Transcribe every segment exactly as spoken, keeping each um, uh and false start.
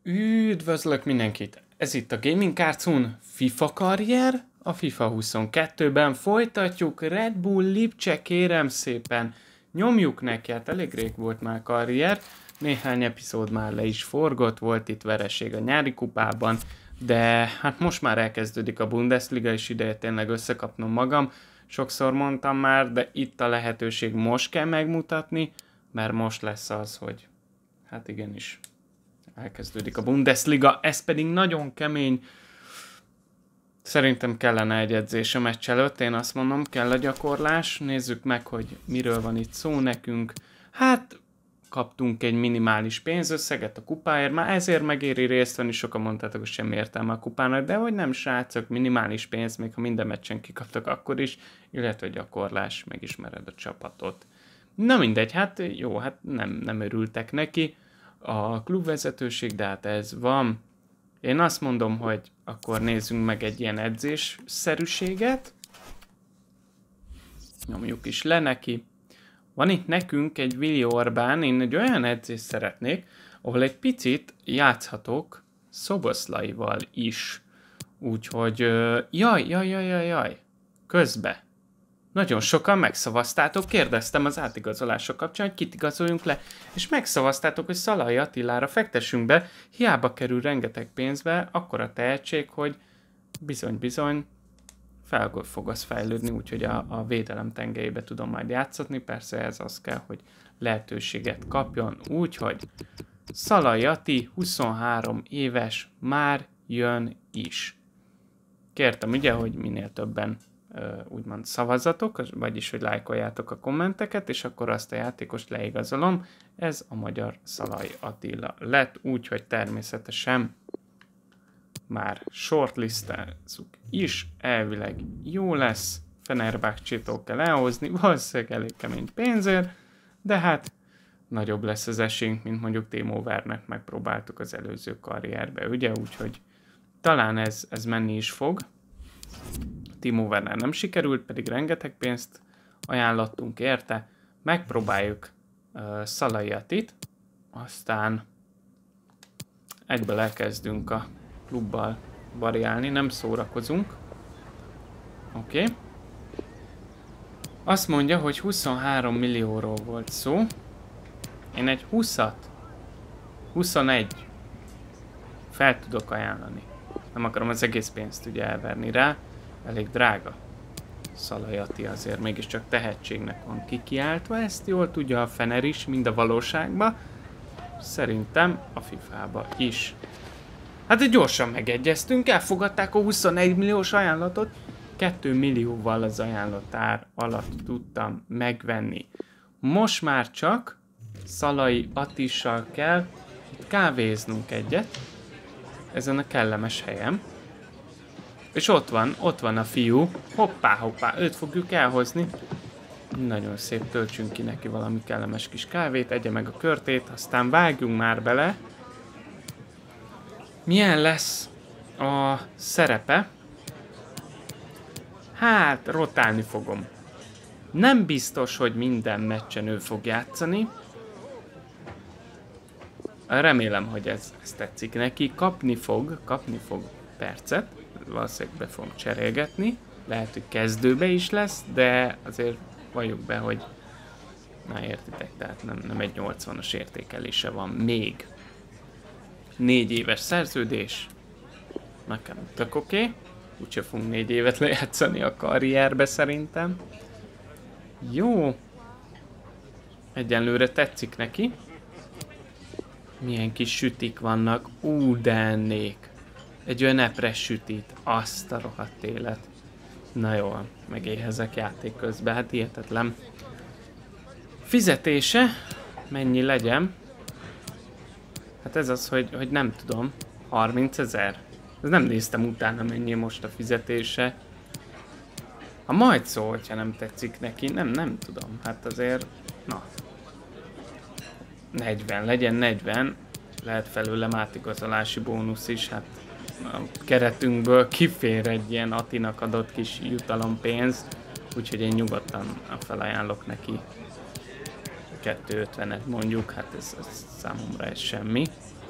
Üdvözlök mindenkit! Ez itt a Gaming Cartoon FIFA karrier. A FIFA huszonkettőben folytatjuk. Red Bull Lipcse, kérem szépen. Nyomjuk neki, hát elég rég volt már karrier. Néhány epizód már le is forgott, volt itt vereség a nyári kupában. De hát most már elkezdődik a Bundesliga, és ideje tényleg összekapnom magam. Sokszor mondtam már, de itt a lehetőség, most kell megmutatni, mert most lesz az, hogy hát igenis elkezdődik a Bundesliga, ez pedig nagyon kemény. Szerintem kellene egy edzés a meccs előtt, én azt mondom, kell a gyakorlás. Nézzük meg, hogy miről van itt szó nekünk. Hát kaptunk egy minimális pénzösszeget a kupáért, már ezért megéri részt venni, sokan mondtátok, hogy semmi értelme a kupának, de hogy nem srácok, minimális pénz, még ha minden meccsen kikaptak akkor is, illetve gyakorlás, megismered a csapatot. Na mindegy, hát jó, hát nem, nem örültek neki a klubvezetőség, de hát ez van. Én azt mondom, hogy akkor nézzünk meg egy ilyen edzésszerűséget. Nyomjuk is le neki. Van itt nekünk egy Willi Orbán, én egy olyan edzést szeretnék, ahol egy picit játszhatok Szoboszlaival is. Úgyhogy, jaj, jaj, jaj, jaj, jaj, közbe. Nagyon sokan megszavaztátok, kérdeztem az átigazolások kapcsán, hogy kit igazoljunk le, és megszavaztátok, hogy Szalai Attilára fektessünk be, hiába kerül rengeteg pénzbe, akkora tehetség, hogy bizony-bizony fel fog az fejlődni, úgyhogy a, a védelem tengelyébe tudom majd játszatni, persze ez az kell, hogy lehetőséget kapjon, úgyhogy Szalai Atti, huszonhárom éves, már jön is. Kértem ugye, hogy minél többen úgymond szavazatok, vagyis hogy lájkoljátok a kommenteket, és akkor azt a játékost leigazolom. Ez a magyar Szalai Attila lett, úgyhogy természetesen már shortlistezzük is, elvileg jó lesz, Fenerbahcsétól kell elhozni, valószínűleg elég kemény pénzért, de hát nagyobb lesz az esélyünk, mint mondjuk Timo Wernernek megpróbáltuk az előző karrierbe, ugye, úgyhogy talán ez, ez menni is fog. Timo Werner nem sikerült, pedig rengeteg pénzt ajánlottunk érte. Megpróbáljuk uh, Szalai Attit, aztán egyből elkezdünk a klubbal variálni, nem szórakozunk. Oké. Okay. Azt mondja, hogy huszonhárom millióról volt szó. Én egy húszat, huszonegy fel tudok ajánlani. Nem akarom az egész pénzt ugye elverni rá. Elég drága. Szalai Atti azért mégiscsak tehetségnek van kikiáltva, ezt jól tudja a Fener is, mind a valóságban. Szerintem a fifába is. Hát gyorsan megegyeztünk, elfogadták a huszonegy milliós ajánlatot. két millióval az ajánlott ár alatt tudtam megvenni. Most már csak Szalai Attissal kell kávéznunk egyet. Ezen a kellemes helyem. És ott van, ott van a fiú. Hoppá, hoppá, őt fogjuk elhozni. Nagyon szép, töltsünk ki neki valami kellemes kis kávét, egye meg a körtét, aztán vágjunk már bele. Milyen lesz a szerepe? Hát, rotálni fogom. Nem biztos, hogy minden meccsen ő fog játszani. Remélem, hogy ez, ez tetszik neki. Kapni fog, kapni fog percet. Valószínűleg be fogom cserélgetni. Lehet, hogy kezdőbe is lesz, de azért valljuk be, hogy na értitek, tehát nem, nem egy nyolcvanas értékelése van még. Négy éves szerződés. Nekem tök oké. Okay. Úgyse fogunk négy évet lejátszani a karrierbe szerintem. Jó. Egyenlőre tetszik neki. Milyen kis sütik vannak. Ú, de ennék. Egy olyan epres sütit, azt a rohadt élet. Na jó, megéhezek játék közben, hát hihetetlen. Fizetése, mennyi legyen? Hát ez az, hogy, hogy nem tudom, harmincezer. Ez nem néztem utána, mennyi most a fizetése. Ha majd szól, hogyha nem tetszik neki, nem, nem tudom, hát azért, na. negyven, legyen negyven, lehet felőlem átigazolási bónusz is, hát a keretünkből kifér egy ilyen Attinak adott kis jutalompénz, úgyhogy én nyugodtan felajánlok neki kettőszázötvenet mondjuk, hát ez, ez számomra ez semmi.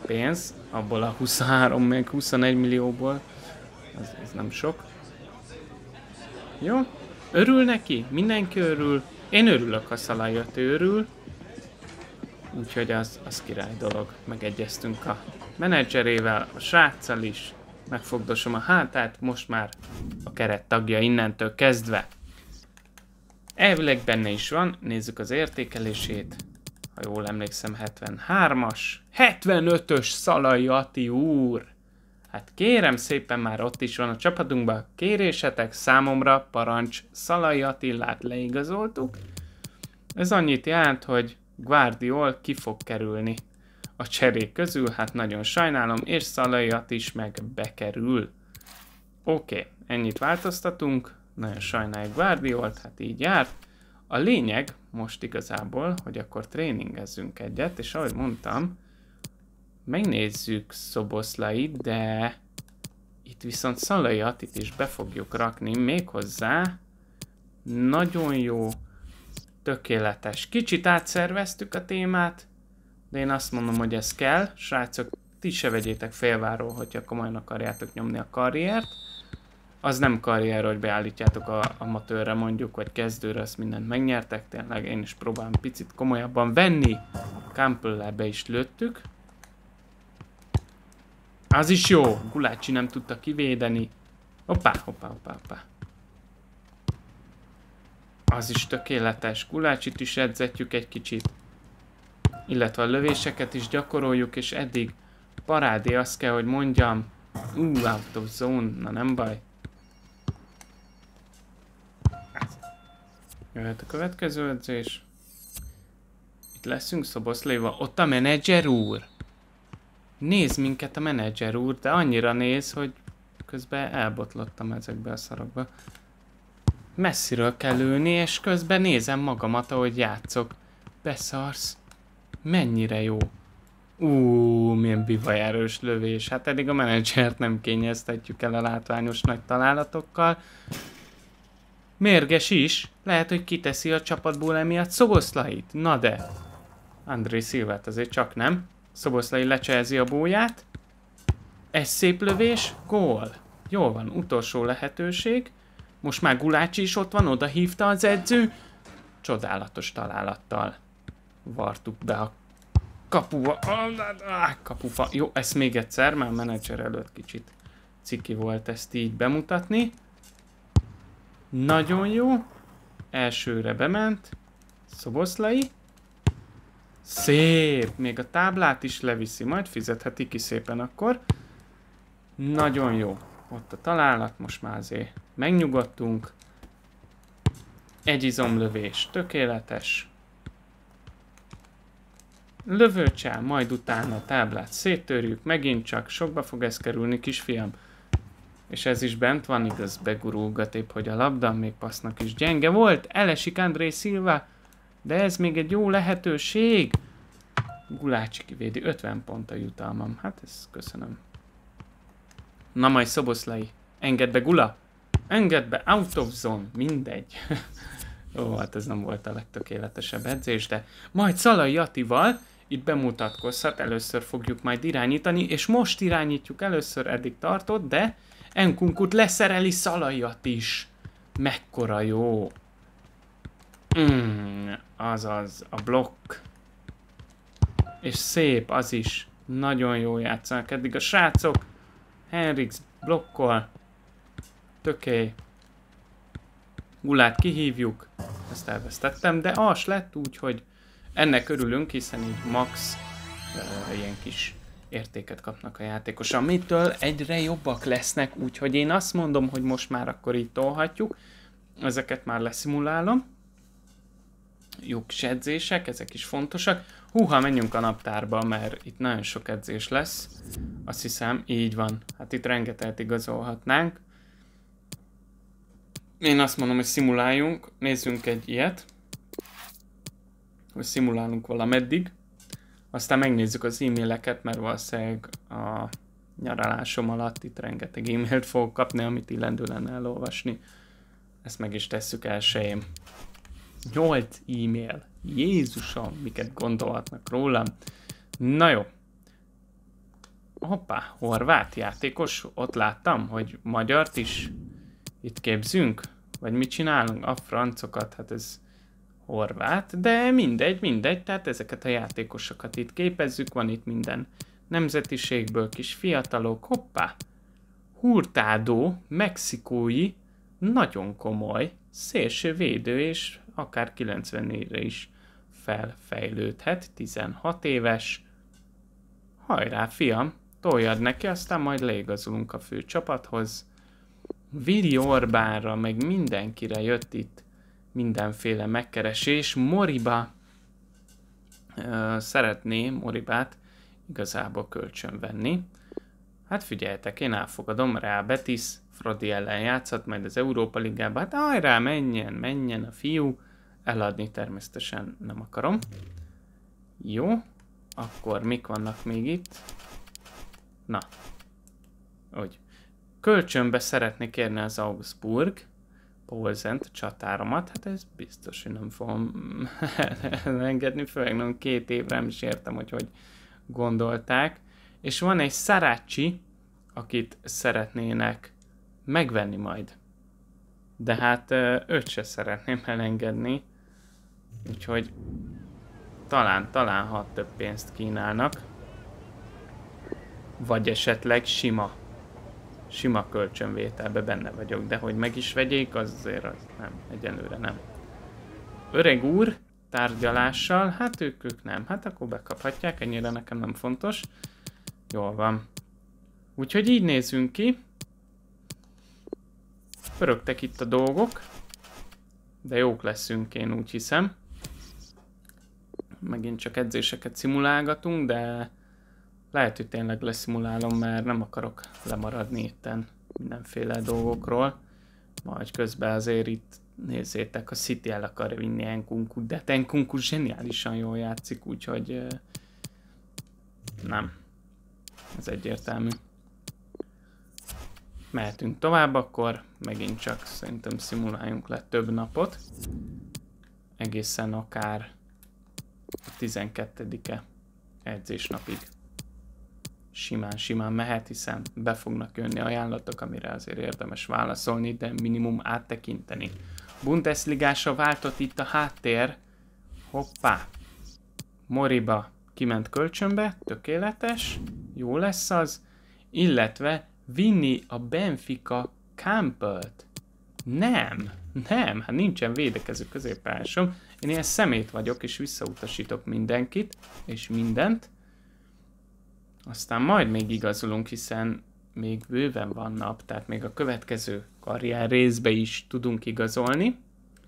pénz, abból a huszonhárom meg huszonegy millióból. Ez, ez nem sok. Jó, örül neki, mindenki örül. Én örülök, ha Szalai örül. Úgyhogy az, az király dolog. Megegyeztünk a menedzserével, a sráccal is. Megfogdosom a hátát, most már a keret tagja innentől kezdve. Elvileg benne is van, nézzük az értékelését. Ha jól emlékszem, hetvenhármas. hetvenötös Szalai Ati úr! Hát kérem szépen, már ott is van a csapatunkban. Kérésetek számomra, parancs, Szalai Attillát leigazoltuk. Ez annyit jelent, hogy Guardiol ki fog kerülni a cserék közül, hát nagyon sajnálom, és Szalai Ati is meg bekerül. Oké, okay, ennyit változtatunk, nagyon sajnáljuk Guardiolt, hát így járt. A lényeg most igazából, hogy akkor tréningezzünk egyet, és ahogy mondtam, megnézzük Szoboszlait, de itt viszont Szalai Attit is be fogjuk rakni, méghozzá nagyon jó, tökéletes. Kicsit átszerveztük a témát, de én azt mondom, hogy ez kell. Srácok, ti se vegyétek félváról, hogyha komolyan akarjátok nyomni a karriert. Az nem karrier, hogy beállítjátok a amatőrre mondjuk, vagy kezdőre, azt mindent megnyertek. Tényleg én is próbálom picit komolyabban venni. Campbell-lel be is lőttük. Az is jó. Gulácsi nem tudta kivédeni. Hoppá, hoppá, hoppá, hoppá. Az is tökéletes. Gulácsit is edzetjük egy kicsit. Illetve a lövéseket is gyakoroljuk, és eddig parádé, azt kell, hogy mondjam. Ú, out of zone. Na nem baj. Jöhet a következő edzés. Itt leszünk Szoboszlaival. Ott a menedzser úr. Néz minket a menedzser úr, de annyira néz, hogy közben elbotlottam ezekbe a szarokba. Messziről kell lőni, és közben nézem magamat, ahogy játszok. Beszarsz. Mennyire jó. Ú, milyen bivaj erős lövés. Hát eddig a menedzsert nem kényeztetjük el a látványos nagy találatokkal. Mérges is. Lehet, hogy kiteszi a csapatból emiatt Szoboszlait. Na de. André Szilvát azért csak nem. Szoboszlai lecselzi a bóját. Ez szép lövés. Gól. Jól van, utolsó lehetőség. Most már Gulácsi is ott van, oda hívta az edző. Csodálatos találattal vartuk be a kapuba. Ah, kapufa. Jó, ezt még egyszer, már a menedzser előtt kicsit ciki volt ezt így bemutatni. Nagyon jó. Elsőre bement. Szoboszlai. Szép. Még a táblát is leviszi, majd fizetheti ki szépen akkor. Nagyon jó. Ott a találat, most már azért megnyugodtunk. Egy izomlövés. Tökéletes. Lövőcsel, majd utána a táblát széttörjük. Megint csak sokba fog ez kerülni, kisfiam. És ez is bent van, igaz, begurulgat épp, hogy a labda, még passznak is gyenge volt. Elesik André Silva, de ez még egy jó lehetőség. Gulácsi kivédi, ötven pont a jutalmam. Hát ezt köszönöm. Na majd Szoboszlai, engedd be Gula! Engedd be, out of zone, mindegy. Ó, hát ez nem volt a legtökéletesebb edzés, de majd Szalai Attival itt bemutatkozhat, először fogjuk majd irányítani, és most irányítjuk, először eddig tartott, de Nkunkut leszereli Szalai Atti is. Mekkora jó. Mm, azaz, a blokk. És szép, az is. Nagyon jó játszanak eddig a srácok. Henriks blokkol. Töké. Gulát kihívjuk. Ezt elvesztettem, de az lett úgy, hogy ennek örülünk, hiszen így max uh, ilyen kis értéket kapnak a játékos, amitől egyre jobbak lesznek, úgyhogy én azt mondom, hogy most már akkor így tolhatjuk. Ezeket már leszimulálom. Jó kis edzések, ezek is fontosak. Húha, menjünk a naptárba, mert itt nagyon sok edzés lesz. Azt hiszem, így van. Hát itt rengeteget igazolhatnánk. Én azt mondom, hogy szimuláljunk. Nézzünk egy ilyet. Hogy szimulálunk valameddig. Aztán megnézzük az e-maileket, mert valószínűleg a nyaralásom alatt itt rengeteg e-mailt fogok kapni, amit illendő lenne elolvasni. Ezt meg is tesszük elsőjén. nyolc e-mail. Jézusom, miket gondolhatnak rólam. Na jó. hoppá, horvát játékos, ott láttam, hogy magyart is itt képzünk, vagy mit csinálunk? A francokat, hát ez horvát, de mindegy, mindegy, tehát ezeket a játékosokat itt képezzük, van itt minden nemzetiségből kis fiatalok, hoppá, Hurtado, mexikói, nagyon komoly, szélső védő, és akár kilencvennégyre is felfejlődhet, tizenhat éves. Hajrá, fiam, toljad neki, aztán majd leigazolunk a fő csapathoz. Vili Orbánra, meg mindenkire jött itt mindenféle megkeresés. Moriba uh, szeretné Moribát igazából kölcsön venni. Hát figyeljetek, én elfogadom, rá Betis, Fradi ellen játszott majd az Európa Ligában, hát hajrá, menjen, menjen a fiú, eladni természetesen nem akarom. Jó, akkor mik vannak még itt? Na, úgy. Kölcsönbe szeretnék kérni az Augsburg, Polzent, csatáromat, hát ez biztos, hogy nem fogom engedni, főleg nem két évre nem is értem, hogy hogy gondolták. És van egy Szarácsi, akit szeretnének megvenni majd. De hát őt se szeretném elengedni. Úgyhogy talán, talán ha több pénzt kínálnak. Vagy esetleg sima. Sima kölcsönvételbe benne vagyok, de hogy meg is vegyék, az azért az nem, egyenlőre nem. Öreg úr, tárgyalással, hát ők, ők nem. Hát akkor bekaphatják, ennyire nekem nem fontos. Jól van. Úgyhogy így nézzünk ki. Pörögtek itt a dolgok. De jók leszünk, én úgy hiszem. Megint csak edzéseket szimulálgatunk, de lehet, hogy tényleg leszimulálom, mert nem akarok lemaradni itten mindenféle dolgokról. Majd közben azért itt nézzétek, a City el akarja vinni Nkunku, de Nkunku zseniálisan jól játszik, úgyhogy nem. Ez egyértelmű. Mehetünk tovább, akkor megint csak szerintem szimuláljunk le több napot. Egészen akár a tizenkettedike edzésnapig. Simán, simán mehet, hiszen be fognak jönni ajánlatok, amire azért érdemes válaszolni, de minimum áttekinteni. Bundesligásra váltott itt a háttér. Hoppá! Moriba kiment kölcsönbe, tökéletes, jó lesz az, illetve vinni a Benfica Campbellt. Nem, nem, hát nincsen védekező középpályásom. Én ilyen szemét vagyok, és visszautasítok mindenkit, és mindent. Aztán majd még igazolunk, hiszen még bőven van nap, tehát még a következő karrier részbe is tudunk igazolni.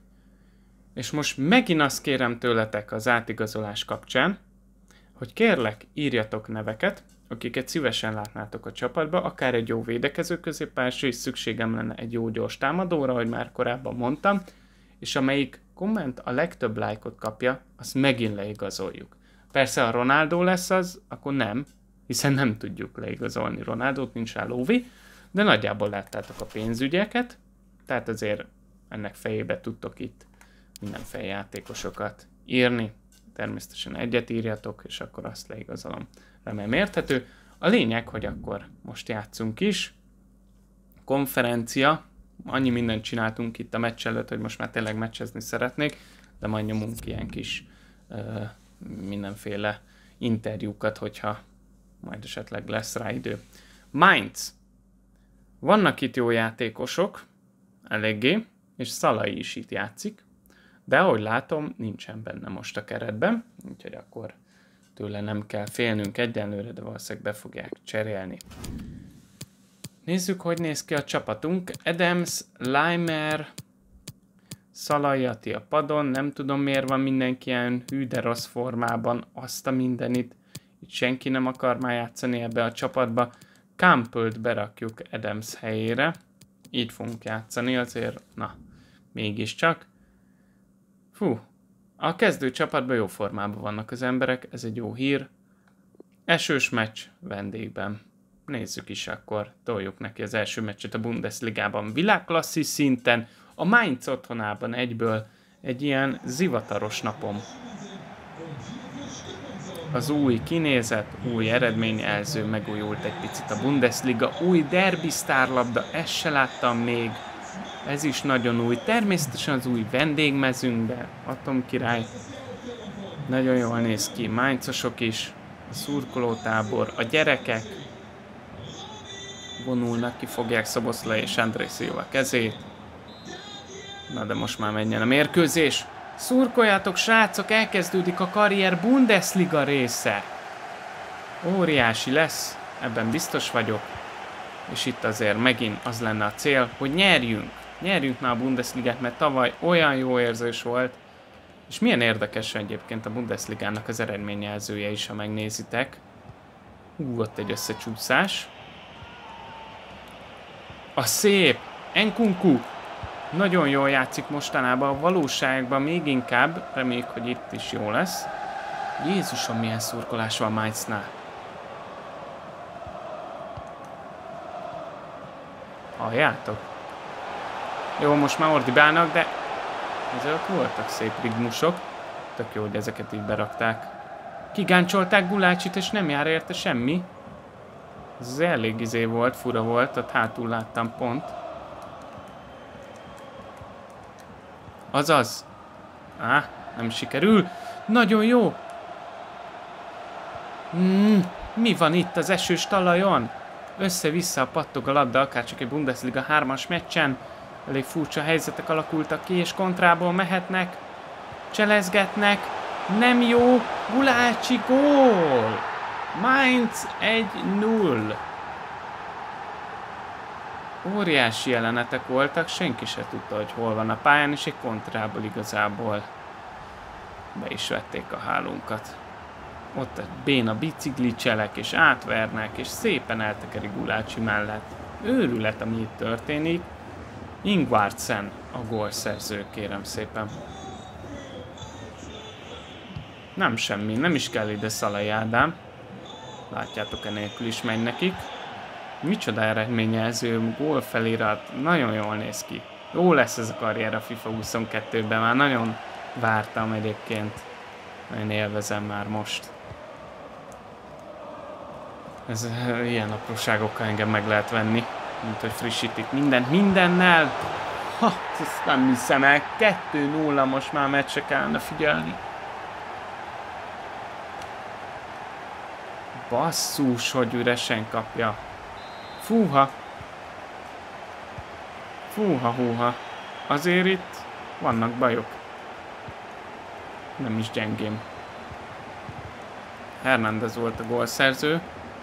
És most megint azt kérem tőletek az átigazolás kapcsán, hogy kérlek, írjatok neveket, akiket szívesen látnátok a csapatba, akár egy jó védekező középpályásra is szükségem lenne egy jó gyors támadóra, ahogy már korábban mondtam, és amelyik komment a legtöbb lájkot kapja, azt megint leigazoljuk. Persze, ha Ronaldo lesz az, akkor nem, hiszen nem tudjuk leigazolni Ronaldót, nincs rá lóvé, de nagyjából láttátok a pénzügyeket, tehát azért ennek fejébe tudtok itt mindenféle játékosokat írni. Természetesen egyet írjatok, és akkor azt leigazolom. Remélem érthető. A lényeg, hogy akkor most játszunk is. Konferencia. Annyi mindent csináltunk itt a meccs előtt, hogy most már tényleg meccsezni szeretnék, de majd nyomunk ilyen kis uh, mindenféle interjúkat, hogyha majd esetleg lesz rá idő. Mainz. Vannak itt jó játékosok, eléggé, és Szalai is itt játszik, de ahogy látom, nincsen benne most a keretben, úgyhogy akkor tőle nem kell félnünk egyenlőre, de valószínűleg be fogják cserélni. Nézzük, hogy néz ki a csapatunk. Adams, Leimer, Szalai a padon, nem tudom miért van mindenki ilyen hű de rossz formában, azt a mindenit. Itt senki nem akar már játszani ebbe a csapatba. Campbellt berakjuk Adams helyére. Így fogunk játszani azért, na, mégiscsak. Fú, a kezdő csapatban jó formában vannak az emberek, ez egy jó hír. Esős meccs vendégben. Nézzük is akkor, toljuk neki az első meccset a Bundesligában világklasszis szinten, a Mainz otthonában egyből egy ilyen zivataros napom. az új kinézet, új eredményjelző, megújult egy picit a Bundesliga, új derbi sztárlabda, ezt se láttam még, ez is nagyon új, természetesen az új vendégmezünkbe, Atomkirály, nagyon jól néz ki, Mainzosok is, a szurkolótábor, a gyerekek vonulnak, ki fogják Szoboszlai és André Silva kezét. Na de most már menjen a mérkőzés. Szurkoljátok, srácok, elkezdődik a karrier Bundesliga része. Óriási lesz, ebben biztos vagyok. És itt azért megint az lenne a cél, hogy nyerjünk. Nyerjünk már a Bundesligát, mert tavaly olyan jó érzés volt. És milyen érdekes egyébként a Bundesligának az eredményjelzője is, ha megnézitek. Hú, ott egy összecsúszás. A szép Nkunku nagyon jól játszik mostanában, a valóságban még inkább, reméljük, hogy itt is jó lesz. Jézusom, milyen szurkolás van Mainznál. Halljátok? Jó, most már ordibálnak, de ezek voltak szép rigmusok. Tök jó, hogy ezeket így berakták. Kigáncsolták Gulácsit, és nem jár érte semmi. Ez elég izé volt, fura volt, ott hátul láttam pont. Azaz. Á, nem sikerül. Nagyon jó. Mm, mi van itt az esős talajon? Össze-vissza pattog a labda, akárcsak egy Bundesliga hármas meccsen. Elég furcsa helyzetek alakultak ki, és kontrából mehetnek. Cselezgetnek. Nem jó. Gulácsi gól. Mainz egy null. Óriási jelenetek voltak, senki se tudta, hogy hol van a pályán, és egy kontrából igazából be is vették a hálunkat. Ott egy béna bicikli cselek, és átvernek, és szépen eltekerik Gulácsi mellett. Őrület, ami itt történik. Ingvartsen a gólszerző, kérem szépen. Nem semmi, nem is kell ide Szalai Ádám. Látjátok, enélkül is megy nekik. Micsoda eredményjelző, gól felirat, nagyon jól néz ki. Jó lesz ez a karrier a FIFA huszonkettőben, már nagyon vártam egyébként. Nagyon élvezem már most. Ez ilyen apróságokkal engem meg lehet venni, mint hogy frissítik mindent mindennel. Ha, ezt nem hiszem el, kettő nulla, most már meccse kellene figyelni. Basszus, hogy üresen kapja. Fúha. Fúha, húha. Azért itt vannak bajok. Nem is gyengém. Hernández volt a gólszerző.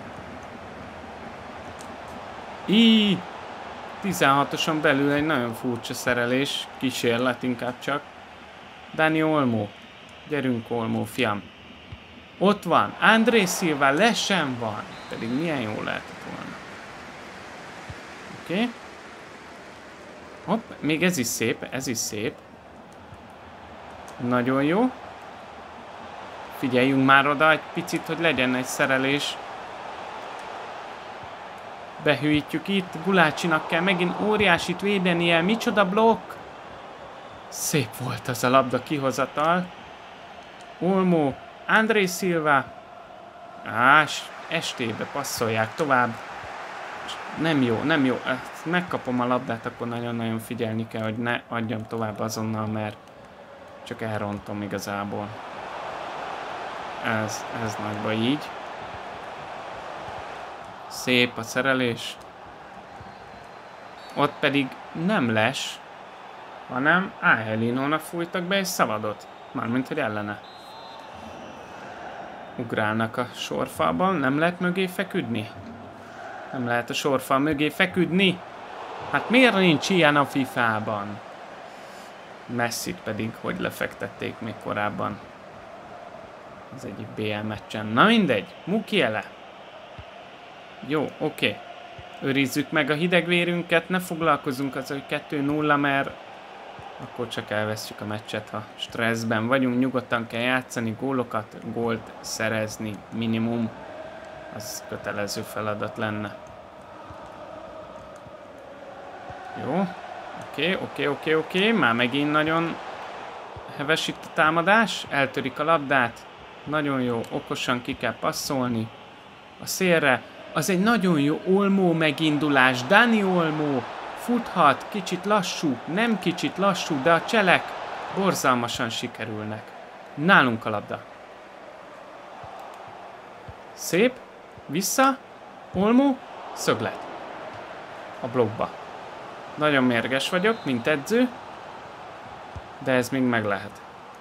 Í, tizenhatoson belül egy nagyon furcsa szerelés. Kísérlet inkább csak. Dani Olmo. Gyerünk Olmo, fiam. Ott van. André Silva lesen van. Pedig milyen jó lehetett volna. Oké. Okay. Hopp, még ez is szép, ez is szép. Nagyon jó. Figyeljünk már oda egy picit, hogy legyen egy szerelés. Behűítjük itt. Gulácsinak kell megint óriásit védenie. Micsoda blokk. Szép volt az a labda kihozatal. Olmo. André Silva. Ás, estébe passzolják tovább. Nem jó, nem jó. Megkapom a labdát, akkor nagyon-nagyon figyelni kell, hogy ne adjam tovább azonnal, mert csak elrontom igazából. Ez, ez nagy baj így. Szép a szerelés. Ott pedig nem les, hanem Áhelinónak fújtak be egy szabadot. Mármint, hogy ellene. Ugrálnak a sorfalban, nem lehet mögé feküdni? Nem lehet a sorfal mögé feküdni? Hát miért nincs ilyen a fifában? Messit pedig hogy lefektették még korábban. Az egyik bé el meccsen. Na mindegy, Mukiele. Jó, oké. Okay. Őrizzük meg a hidegvérünket, ne foglalkozunk az, hogy kettő nulla, mert akkor csak elvesztjük a meccset, ha stresszben vagyunk. Nyugodtan kell játszani, gólokat, gólt szerezni minimum. Az kötelező feladat lenne. Jó, oké, oké, oké, oké. Már megint nagyon heves itt a támadás. Eltörik a labdát. Nagyon jó, okosan ki kell passzolni. A szélre. Az egy nagyon jó Olmo megindulás. Dani Olmo futhat, kicsit lassú, nem kicsit lassú, de a cselek borzalmasan sikerülnek. Nálunk a labda. Szép. Vissza. Olmo. Szöglet. A blokkba. Nagyon mérges vagyok, mint edző. De ez még meg lehet.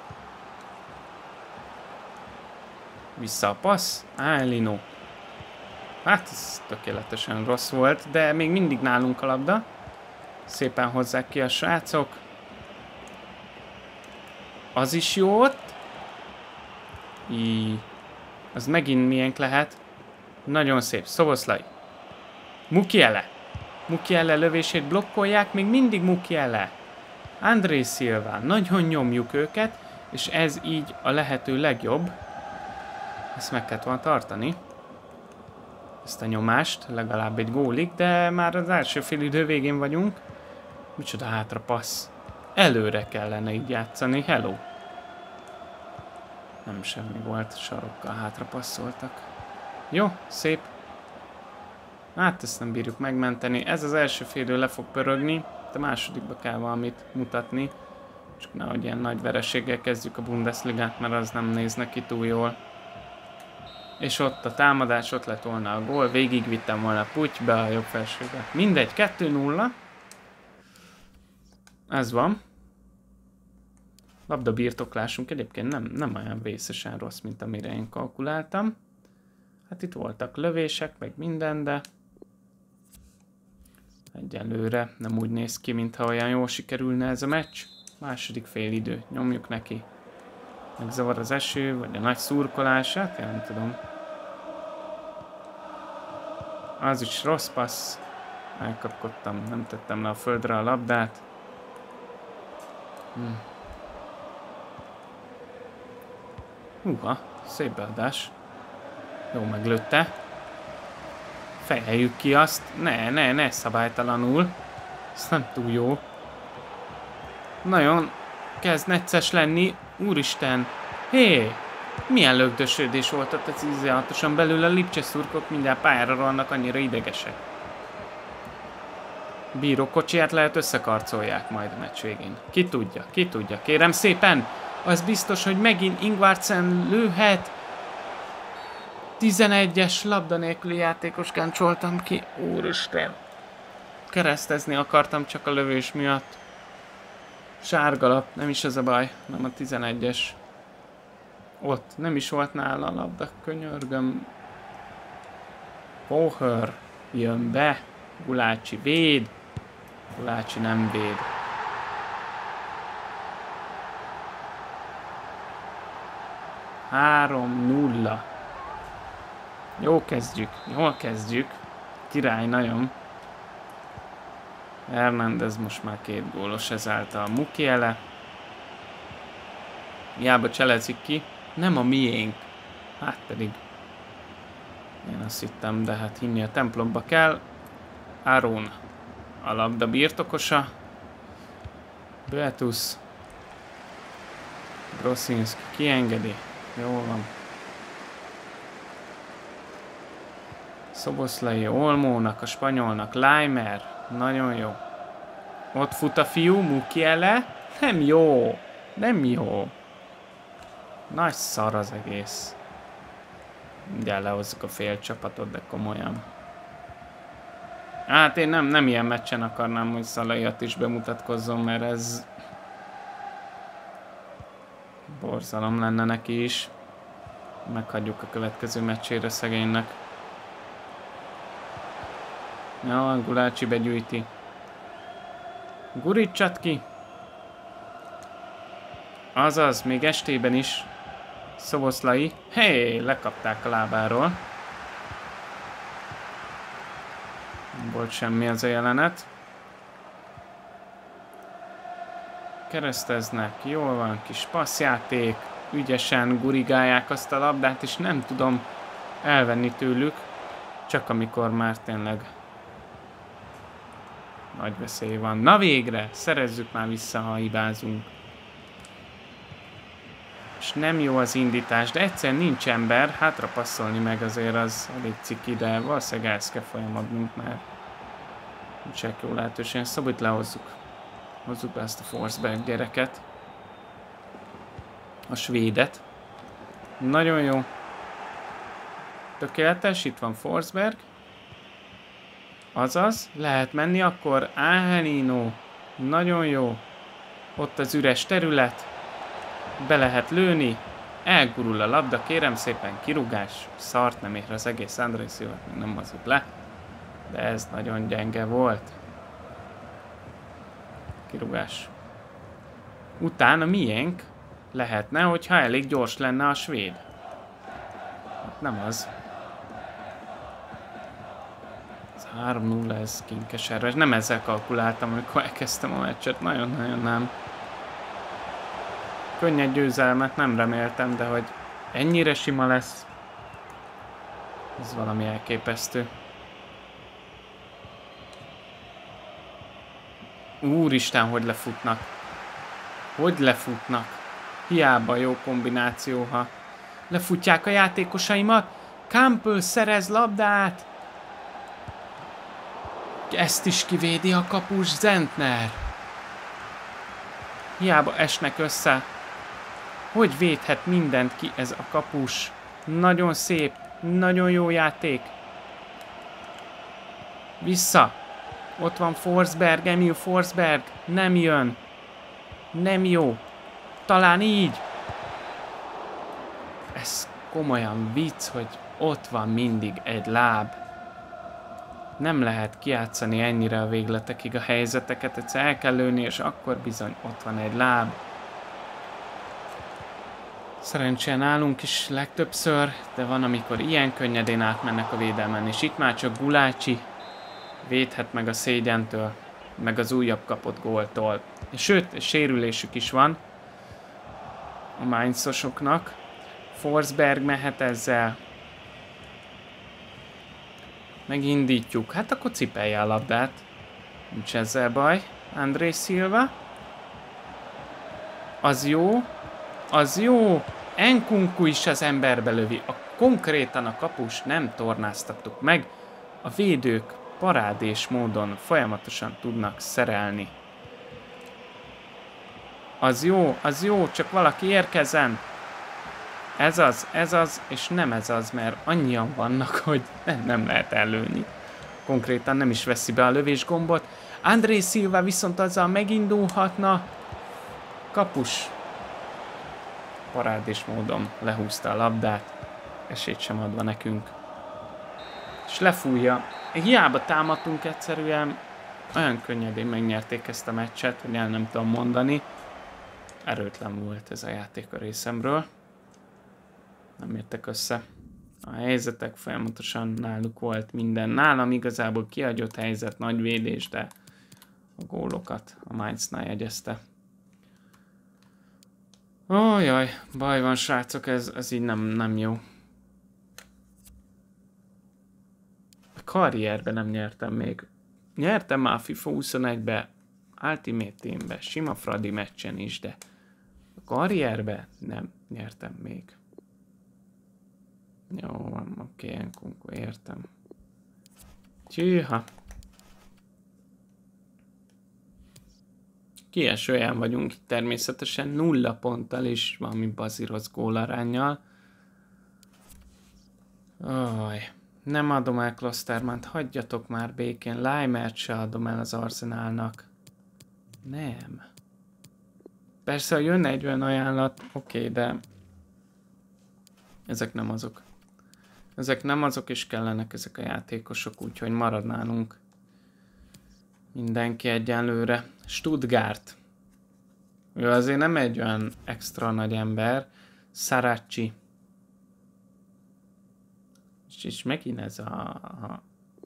Vissza a passz. Álino. Hát ez tökéletesen rossz volt, de még mindig nálunk a labda. Szépen hozzák ki a srácok. Az is jó ott. Így. Az megint miénk lehet. Nagyon szép. Szoboszlai. Mukiele. Mukiele lövését blokkolják, még mindig Mukiele. André Silva. Nagyon nyomjuk őket, és ez így a lehető legjobb. Ezt meg kellett volna tartani. Ezt a nyomást, legalább egy gólig, de már az első fél idő végén vagyunk. Micsoda hátra passz. Előre kellene így játszani. Hello. Nem semmi volt, sarokkal hátra passzoltak. Jó, szép. Hát ezt nem bírjuk megmenteni. Ez az első fél idő le fog pörögni. A másodikba kell valamit mutatni. Csak nehogy ilyen nagy vereséggel kezdjük a Bundesligát, mert az nem néz neki túl jól. És ott a támadás, ott lett volna a gól, végigvittem volna Putybe a jobb felsőbe. Mindegy, kettő nulla. Ez van. Labda birtoklásunk egyébként nem, nem olyan vészesen rossz, mint amire én kalkuláltam. Hát itt voltak lövések, meg minden, de egyelőre nem úgy néz ki, mintha olyan jól sikerülne ez a meccs. Második fél idő, nyomjuk neki. Megzavar az eső, vagy a nagy szurkolás, hát én nem tudom. Az is rossz passz. Elkapkodtam, nem tettem le a földre a labdát. Hm. Húha, szép beadás. Jó meglőtte. Fejeljük ki azt. Ne, ne, ne szabálytalanul. Ez nem túl jó. Nagyon kezd necces lenni. Úristen! Hé! Milyen lögdösödés volt ott az tizenhatoson belül, a Lipcse szurkok mindjárt pályára rohannak, annyira idegesek. Bíró kocsiját lehet összekarcolják majd a meccs végén. Ki tudja, ki tudja. Kérem szépen! Az biztos, hogy megint Ingvartsen lőhet. tizenegyes labda nélküli játékos káncsoltam ki. Úristen! Keresztezni akartam csak a lövés miatt. Sárgalap, nem is ez a baj, nem a tizenegyes. Ott, nem is volt nála a labda, könyörgöm. Poher jön be, Gulácsi véd, Gulácsi nem véd. három nulla. Jó kezdjük, jól kezdjük. Király nagyon. Hernández most már két gólos ezáltal. Mukiele. Hiába cselezik ki. Nem a miénk. Hát pedig. Én azt hittem, de hát hinni a templomba kell. Áron. A labda birtokosa. Beatus. Groszinski kiengedi. Jó van. Szoboszlai Olmónak, a spanyolnak. Leimer. Nagyon jó. Ott fut a fiú, Mukiele. Nem jó. Nem jó. Nagy szar az egész. Mindjárt lehozzuk a fél csapatot, de komolyan. Hát én nem, nem ilyen meccsen akarnám, hogy Szalaiat is bemutatkozzon, mert ez borzalom lenne neki is. Meghagyjuk a következő meccsére szegénynek. Ja, Gulácsi begyűjti. Guricsat ki. Azaz, még estében is. Szoboszlai. Hé, lekapták a lábáról. Nem volt semmi az a jelenet. Kereszteznek. Jól van, kis passzjáték. Ügyesen gurigálják azt a labdát, és nem tudom elvenni tőlük. Csak amikor már tényleg nagy veszély van. Na végre! Szerezzük már vissza, ha hibázunk. És nem jó az indítás, de egyszerűen nincs ember, hátra passzolni meg azért az elég ciki, de valószínűleg ezt kell folyamodnunk, mert nincsenek jó lehetőség. Szóval itt lehozzuk. Hozzuk be ezt a Forsberg gyereket. A svédet. Nagyon jó. Tökéletes, itt van Forsberg. Azaz, lehet menni akkor. Angelino. Nagyon jó. Ott az üres terület. Be lehet lőni. Elgurul a labda, kérem szépen, kirúgás. Szart nem ér az egész André Silva-t, még nem mozdult le. De ez nagyon gyenge volt. Kirúgás. Utána miénk lehetne, hogyha elég gyors lenne a svéd. Hát nem az. Ez három nulla, ez kinkeserves. Nem ezzel kalkuláltam, amikor elkezdtem a meccset. Nagyon-nagyon nem. Könnyed győzelmet nem reméltem, de hogy ennyire sima lesz, ez valami elképesztő. Úristen, hogy lefutnak. Hogy lefutnak. Hiába jó kombináció, ha lefutják a játékosaimat. Campbell szerez labdát. Ezt is kivédi a kapus, Zentner. Hiába esnek össze. Hogy védhet mindent ki ez a kapus? Nagyon szép, nagyon jó játék. Vissza. Ott van Forsberg, Emil Forsberg. Nem jön. Nem jó. Talán így. Ez komolyan vicc, hogy ott van mindig egy láb. Nem lehet kijátszani ennyire a végletekig a helyzeteket. Egyszer el kell lőni, és akkor bizony ott van egy láb. Szerencsére nálunk is legtöbbször, de van, amikor ilyen könnyedén átmennek a védelmen, és itt már csak Gulácsi védhet meg a szégyentől, meg az újabb kapott góltól. És sőt, sérülésük is van a Mainzosoknak. Forsberg mehet ezzel. Megindítjuk. Hát akkor cipelje a labdát. Nincs ezzel baj. André Silva. Az jó. Az jó. Nkunku is az emberbe lövi. A, konkrétan a kapus nem tornáztattuk meg. A védők parádés módon folyamatosan tudnak szerelni. Az jó, az jó, csak valaki érkezzen. Ez az, ez az, és nem ez az, mert annyian vannak, hogy nem, nem lehet ellőni. Konkrétan nem is veszi be a lövésgombot. André Silva viszont azzal megindulhatna. Kapus parádés módon lehúzta a labdát, esélyt sem adva nekünk. És lefújja. Hiába támadtunk egyszerűen, olyan könnyedén megnyerték ezt a meccset, hogy el nem tudom mondani. Erőtlen volt ez a játék a részemről. Nem értek össze. A helyzetek folyamatosan náluk volt minden. Nálam igazából kihagyott helyzet, nagy védés, de a gólokat a Mainznál jegyezte. Ó, jaj, baj van, srácok, ez, ez így nem, nem jó. A karrierben nem nyertem még. Nyertem már FIFA huszonegybe, Ultimate Teambe, sima Fradi meccsen is, de a karrierben nem nyertem még. Jó van, oké, Nkunku, értem. Tjúha. Kiesően vagyunk természetesen nulla ponttal és valami bazírosz gólaránnyal. Oj, nem adom el Klostermant, hagyjatok már békén. Leimert se adom el az Arsenalnak. Nem. Persze, ha jönne egy olyan ajánlat, oké, de ezek nem azok. Ezek nem azok, és kellenek ezek a játékosok, úgyhogy marad nálunk mindenki egyenlőre. Stuttgart. Ő azért nem egy olyan extra nagy ember. Saracchi. És, és megint ez a, a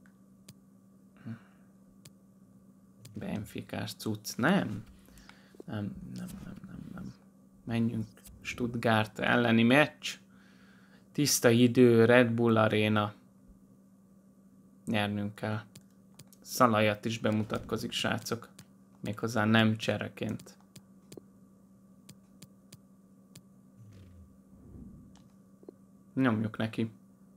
Benficás cucc. Nem. Nem, nem, nem, nem, nem. Menjünk Stuttgart elleni meccs. Tiszta idő, Red Bull Arena. Nyernünk kell. Szalajat is bemutatkozik, srácok. Méghozzá nem csereként. Nyomjuk neki.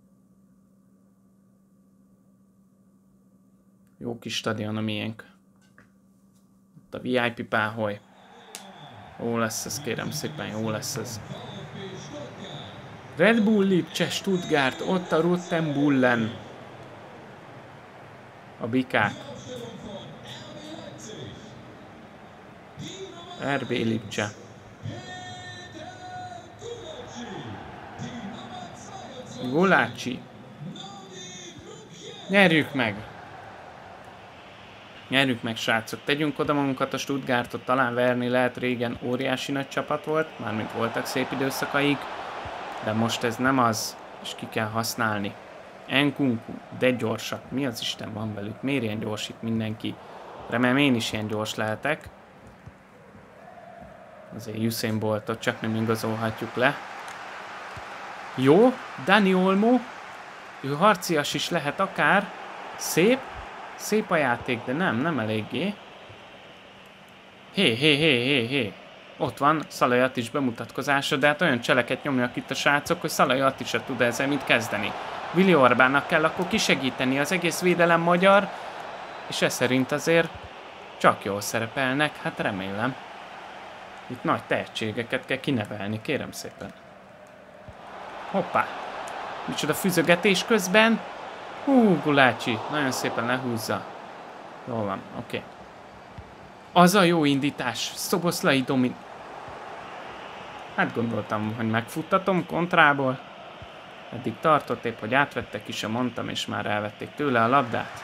Jó kis stadion a miénk. Ott a vé i pé páholy. Jó lesz ez, kérem szépen, jó lesz ez. Red Bull Lipcse, Stuttgart, ott a Rottenbullen. A bikák. er bé Lipcse. Gulácsi. Nyerjük meg! Nyerjük meg, srácok. Tegyünk oda magunkat a Stuttgartot, talán verni lehet, régen óriási nagy csapat volt, mármint voltak szép időszakaik, de most ez nem az, és ki kell használni. Nkunku, de gyorsak. Mi az Isten van velük? Miért ilyen gyors itt mindenki? Remélem én is ilyen gyors lehetek. Azért Usain Boltot csak nem igazolhatjuk le. Jó, Dani Olmo. Ő harcias is lehet akár. Szép. Szép a játék, de nem, nem eléggé. Hé, hé, hé, hé, hé. Ott van Szalai Attis bemutatkozása, de hát olyan cseleket nyomják itt a srácok, hogy Szalai Attis se tud ezzel mit kezdeni. Willi Orbánnak kell akkor kisegíteni, az egész védelem magyar, és ez szerint azért csak jól szerepelnek, hát remélem. Itt nagy tehetségeket kell kinevelni, kérem szépen. Hoppá! Micsoda füzögetés közben. Hú, Gulácsi, nagyon szépen lehúzza. Jól van, oké. Okay. Az a jó indítás, Szoboszlai Domin... Hát gondoltam, hogy megfuttatom kontrából. Eddig tartott épp, hogy átvettek is, mondtam, és már elvették tőle a labdát.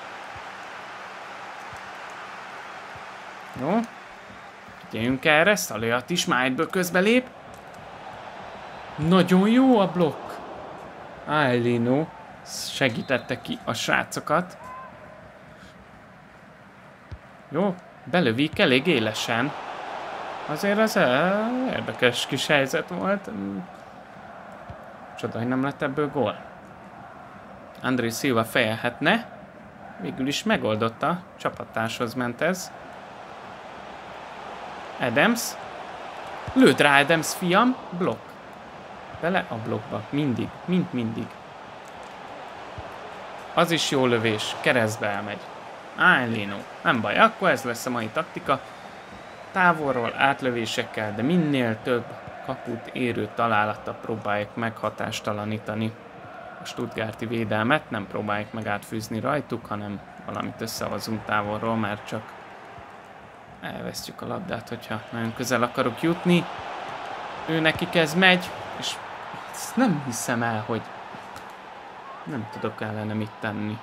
Jó. Figyeljünk erre, Szalai Attis már egyből közbelép. Nagyon jó a blokk. Ailino segítette ki a srácokat. Jó, belövik elég élesen. Azért az érdekes kis helyzet volt. Csoda, hogy nem lett ebből gól. André Silva fejelhetne. Végül is megoldotta. Csapattárshoz ment ez. Adams. Lőd rá, Adams, fiam. Blokk. Bele a blokkba. Mindig. Mind mindig. Az is jó lövés. Keresztbe elmegy. Ailino. Nem baj. Akkor ez lesz a mai taktika. Távolról átlövésekkel, de minél több kaput érő találattal próbálják meghatástalanítani a stuttgarti védelmet. Nem próbálják meg átfűzni rajtuk, hanem valamit összehozunk távolról, mert csak elvesztjük a labdát, hogyha nagyon közel akarok jutni. Ő nekik ez megy, és ezt nem hiszem el, hogy nem tudok ellene mit tenni.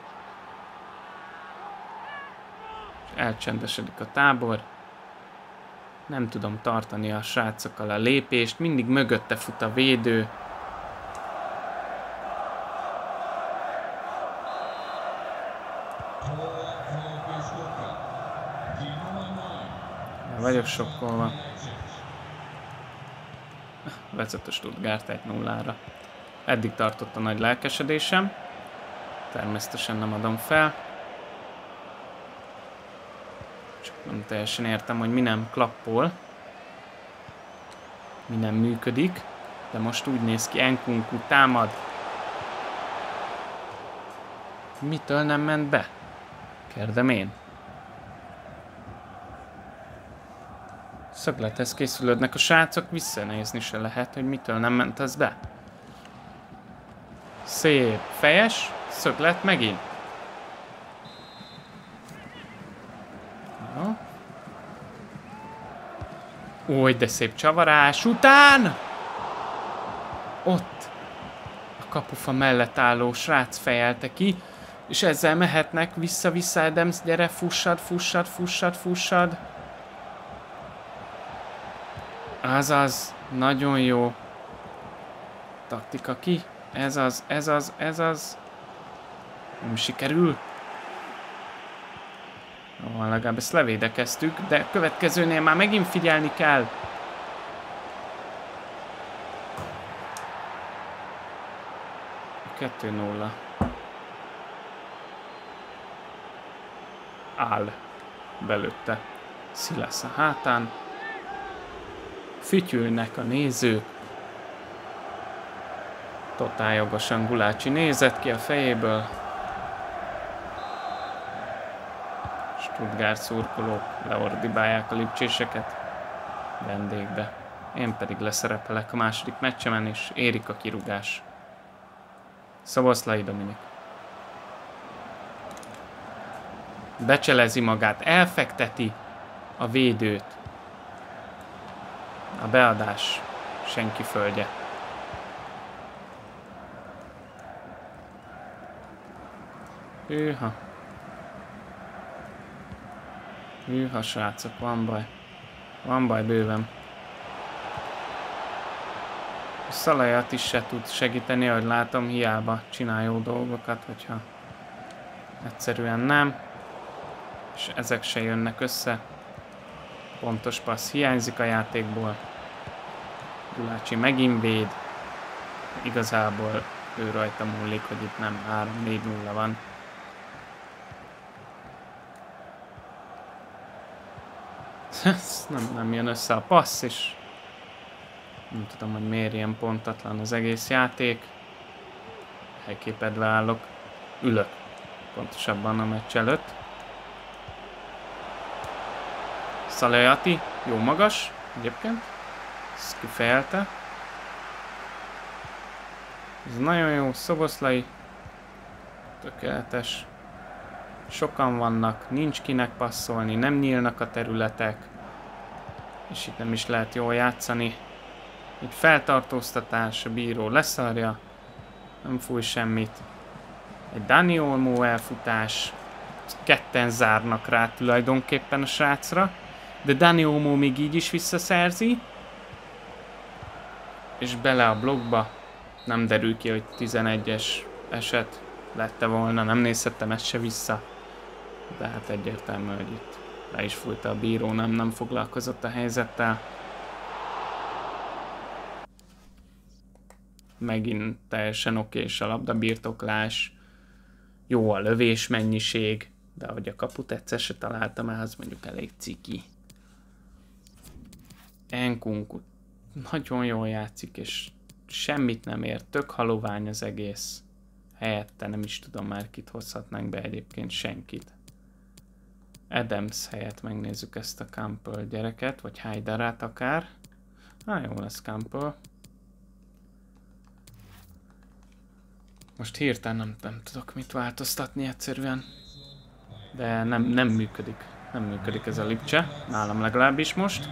Elcsendesedik a tábor. Nem tudom tartani a srácokkal a lépést, mindig mögötte fut a védő. El vagyok sokkolva. Vezet a Stuttgart egy nullára. Eddig tartott a nagy lelkesedésem. Természetesen nem adom fel. Csak nem teljesen értem, hogy mi nem klappol. Mi nem működik. De most úgy néz ki, Nkunku támad. Mitől nem ment be? Kérdem én. Szöglethez készülődnek a srácok, visszanézni se lehet, hogy mitől nem ment ez be. Szép fejes, szöglet megint. Jó. Új, de szép csavarás után! Ott a kapufa mellett álló srác fejelte ki, és ezzel mehetnek vissza-vissza, Adams, gyere, fussad, fussad, fussad, fussad. Azaz, nagyon jó taktika ki. Ez az, ez az, ez az. Nem sikerül. Jó, legalább ezt levédekeztük, de következőnél már megint figyelni kell. kettő nulla. Áll belőtte. Silas a hátán. Fütyülnek a nézők. Totál jogosan Gulácsi nézett ki a fejéből. Stuttgart szurkolók leordibálják a lipcséseket vendégbe. Én pedig leszerepelek a második meccsemen, és érik a kirúgás. Szoboszlai Dominik. Becselezi magát, elfekteti a védőt. A beadás senki földje. Hűha. Hűha, srácok, van baj. Van baj bőven. A Szalajat is se tud segíteni, ahogy látom, hiába csinál jó dolgokat, hogyha egyszerűen nem. És ezek se jönnek össze. Pontos passz hiányzik a játékból. Gulácsi megint véd. Igazából ő rajta múlik, hogy itt nem három négy nulla van. nem, nem jön össze a passz, és nem tudom, hogy miért ilyen pontatlan az egész játék. Helyképedve állok. Ülök. Pontosabban a meccs előtt. Szalajati, jó magas, egyébként. Ezt kifejelte. Ez nagyon jó, Szoboszlai. Tökéletes. Sokan vannak, nincs kinek passzolni, nem nyílnak a területek. És itt nem is lehet jól játszani. Itt feltartóztatás, a bíró leszarja. Nem fúj semmit. Egy Dani Olmo elfutás. Ketten zárnak rá tulajdonképpen a srácra. De Dani Olmo még így is visszaszerzi. És bele a blokkba. Nem derül ki, hogy tizenegyes eset lette volna. Nem nézhettem ezt se vissza. De hát egyértelmű, hogy itt le is fújta a bíró, nem, nem foglalkozott a helyzettel. Megint teljesen okés a labdabirtoklás. Jó a lövés mennyiség, de hogy a kaput egyszer se találtam el, az mondjuk elég ciki. Nkunku nagyon jól játszik, és semmit nem ér, tök halovány az egész. Helyette nem is tudom már kit hozhatnánk be, egyébként senkit. Adams helyett megnézzük ezt a Campbell gyereket, vagy Haidarát akár. Na jó lesz Campbell. Most hirtelen nem, nem tudok mit változtatni egyszerűen. De nem, nem működik. Nem működik ez a lipcse. Nálam legalábbis most.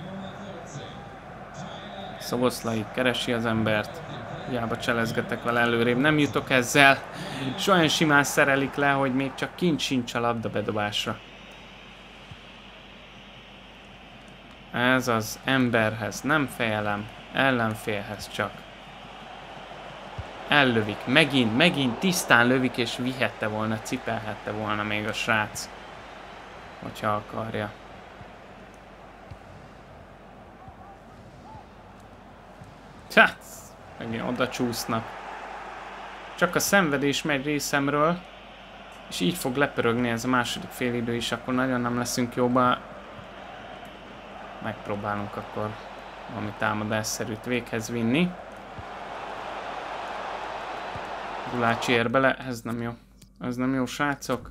Szoboszlai keresi az embert. Hiába cselezgetek vele előrébb. Nem jutok ezzel. És olyan simán szerelik le, hogy még csak kint sincs a labda bedobásra. Ez az emberhez nem fejelem. Ellenfélhez csak. Ellövik. Megint, megint tisztán lövik, és vihette volna, cipelhette volna még a srác. Hogyha akarja. Hát, megint oda csúsznak. Csak a szenvedés megy részemről, és így fog lepörögni ez a második félidő is, akkor nagyon nem leszünk jóba. Megpróbálunk akkor valami támadásszerűt véghez vinni. Gulácsi ér bele, ez nem jó. Ez nem jó, srácok.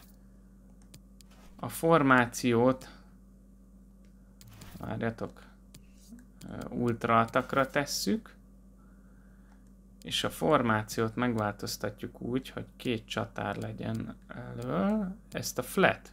A formációt, várjatok, ultra atakra tesszük, és a formációt megváltoztatjuk úgy, hogy két csatár legyen elől. Ezt a flat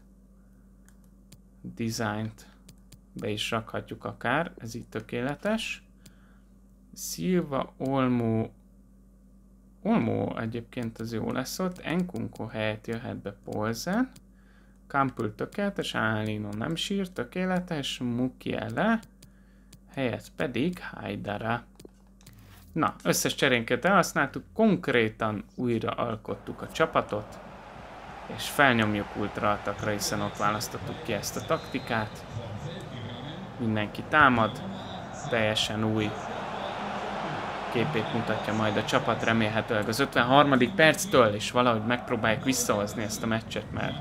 designt be is rakhatjuk akár, ez így tökéletes. Silva, Olmo, Olmo egyébként az jó lesz ott, Nkunku helyett jöhet be Poulsen, Campbell tökéletes, Alino nem sír, tökéletes, Mukiele, helyett pedig Haidara. Na, összes cserénket elhasználtuk, konkrétan újra alkottuk a csapatot, és felnyomjuk ultra atakra, hiszen ott választottuk ki ezt a taktikát. Mindenki támad, teljesen új képét mutatja majd a csapat, remélhetőleg az ötvenharmadik perctől, és valahogy megpróbáljuk visszahozni ezt a meccset, mert,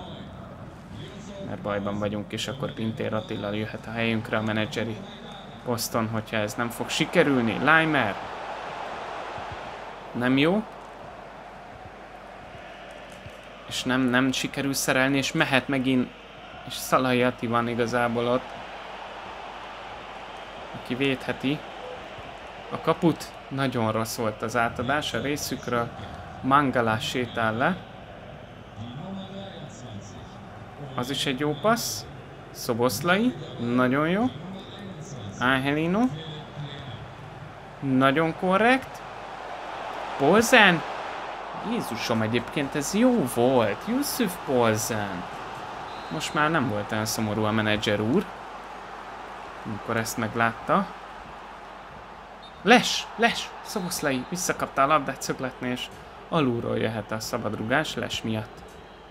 mert bajban vagyunk, és akkor Pintér Attila jöhet a helyünkre a menedzseri poszton, hogyha ez nem fog sikerülni. Leimer Nem jó. És nem, nem sikerül szerelni, és mehet megint. És Szalai Ati van igazából ott. Aki védheti a kaput. Nagyon rossz volt az átadás a részükről. Mangalás sétál le. Az is egy jó passz. Szoboszlai. Nagyon jó. Angelino. Nagyon korrekt. Poulsen. Jézusom, egyébként ez jó volt. Yusuf Poulsen. Most már nem volt olyan szomorú a menedzser úr, amikor ezt meglátta. Les! Les! Szoboszlai visszakapta a labdát szögletnél, és alulról jöhet a szabadrugás Les miatt.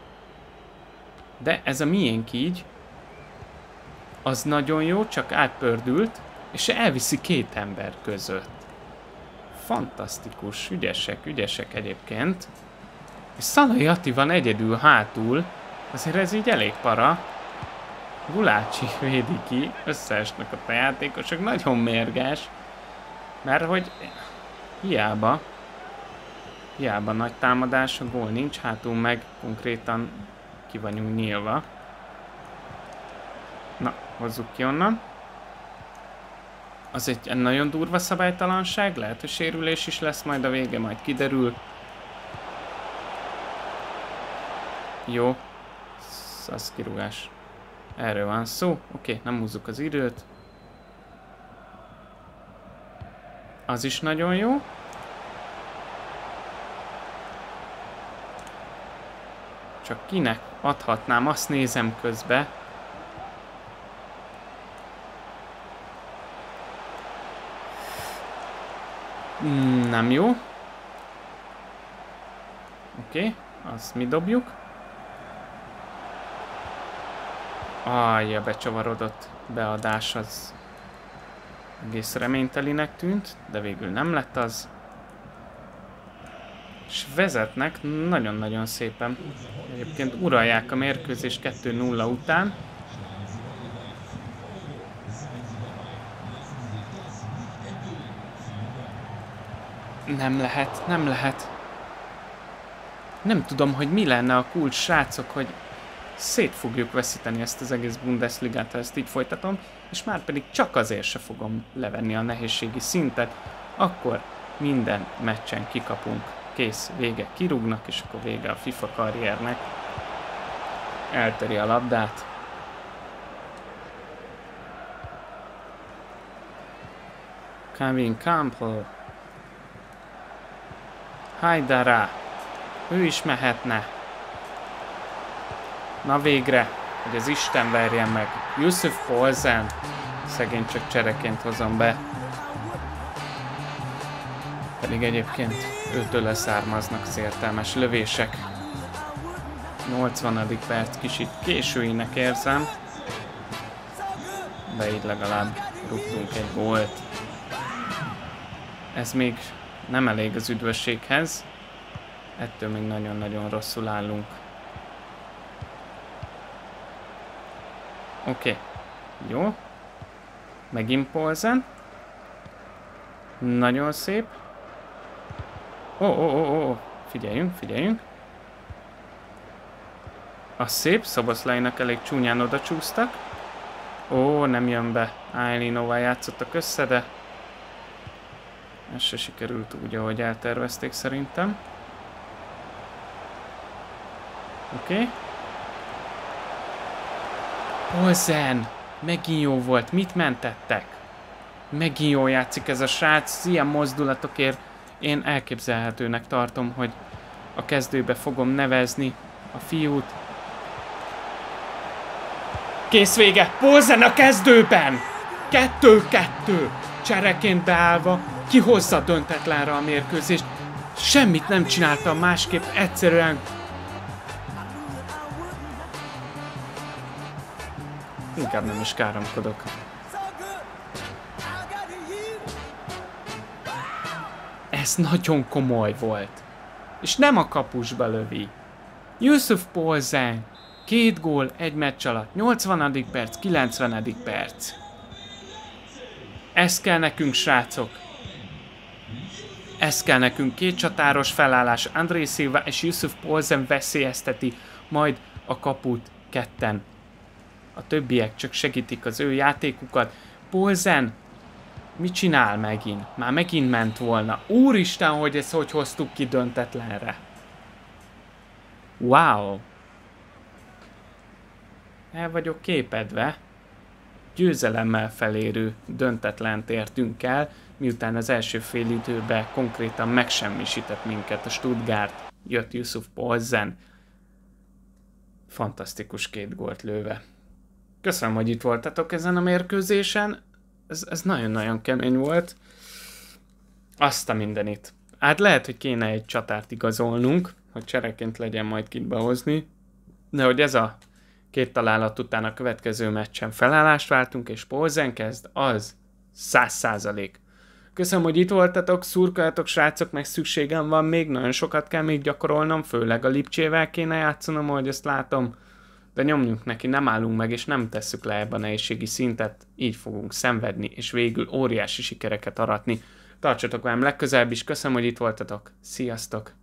De ez a miénk így. Az nagyon jó, csak átpördült, és elviszi két ember között. Fantasztikus, ügyesek, ügyesek egyébként. És Szalai Ati van egyedül hátul, azért ez így elég para. Gulácsi védi ki, összeesnek a játékosok, nagyon mérges. Mert hogy hiába, hiába nagy támadás, a gól nincs, hátul meg konkrétan ki vagyunk nyílva. Na, hozzuk ki onnan. Az egy nagyon durva szabálytalanság, lehet, hogy sérülés is lesz majd a vége, majd kiderül. Jó. Az kirúgás. Erről van szó. Oké, nem húzzuk az időt. Az is nagyon jó. Csak kinek adhatnám, azt nézem közbe. Nem jó. Oké, azt mi dobjuk. Ajja, becsavarodott beadás, az egész reménytelinek tűnt, de végül nem lett az. És vezetnek nagyon-nagyon szépen. Egyébként uralják a mérkőzés kettő nulla után. Nem lehet, nem lehet. Nem tudom, hogy mi lenne a kulcs, srácok, hogy szét fogjuk veszíteni ezt az egész Bundesligát, ha ezt így folytatom, és már pedig csak azért se fogom levenni a nehézségi szintet, akkor minden meccsen kikapunk. Kész, vége, kirúgnak, és akkor vége a FIFA karriernek. Eltöri a labdát. Kevin Campbell. Haidara. Ő is mehetne. Na végre, hogy az Isten verjen meg. Yusuf Poulsen. Szegény csak csereként hozom be. Pedig egyébként őtől leszármaznak az értelmes lövések. nyolcvanadik perc, kicsit későinek érzem. De így legalább rúgtunk egy gólt. Ez még nem elég az üdvösséghez. Ettől még nagyon-nagyon rosszul állunk. Oké. Okay. Jó. Megint Poulsen. Nagyon szép. Ó, ó, ó, ó. Figyeljünk, figyeljünk. Az szép. Szoboszlainak elég csúnyán oda csúsztak. Ó, nem jön be. Angelinoval játszottak össze, de ez se sikerült úgy, ahogy eltervezték szerintem. Oké. Okay. Poulsen! Megint jó volt. Mit mentettek? Megint jól játszik ez a srác. Ilyen mozdulatokért én elképzelhetőnek tartom, hogy a kezdőbe fogom nevezni a fiút. Kész, vége! Poulsen a kezdőben! Kettő-kettő! Csereként beállva kihozza döntetlenre a mérkőzést. Semmit nem csináltam másképp, egyszerűen inkább nem is káromkodok. Ez nagyon komoly volt. És nem a kapusba lövi. Yusuf Poulsen. Két gól, egy meccs alatt. nyolcvanadik perc, kilencvenedik perc. Ez kell nekünk, srácok. Ez kell nekünk, két csatáros felállás, André Silva és Yusuf Poulsen veszélyezteti majd a kaput ketten. A többiek csak segítik az ő játékukat. Poulsen mit csinál megint? Már megint ment volna. Úristen, hogy ezt hogy hoztuk ki döntetlenre. Wow. El vagyok képedve. Győzelemmel felérő döntetlent értünk el, miután az első fél időben konkrétan megsemmisített minket a Stuttgart. Jött Yusuf Poulsen. Fantasztikus két gólt lőve. Köszönöm, hogy itt voltatok ezen a mérkőzésen. Ez, ez nagyon-nagyon kemény volt. Azt a mindenit. Hát lehet, hogy kéne egy csatárt igazolnunk, hogy csereként legyen majd kit behozni. De hogy ez a két találat után a következő meccsen felállást váltunk, és Poulsen kezd, az száz százalék. Köszönöm, hogy itt voltatok, szurkoljatok srácok, meg szükségem van még, nagyon sokat kell még gyakorolnom, főleg a Lipcsével kéne játszanom, ahogy ezt látom. De nyomjunk neki, nem állunk meg, és nem tesszük le ebbe a nehézségi szintet, így fogunk szenvedni, és végül óriási sikereket aratni. Tartsatok velem legközelebb is, köszönöm, hogy itt voltatok, sziasztok!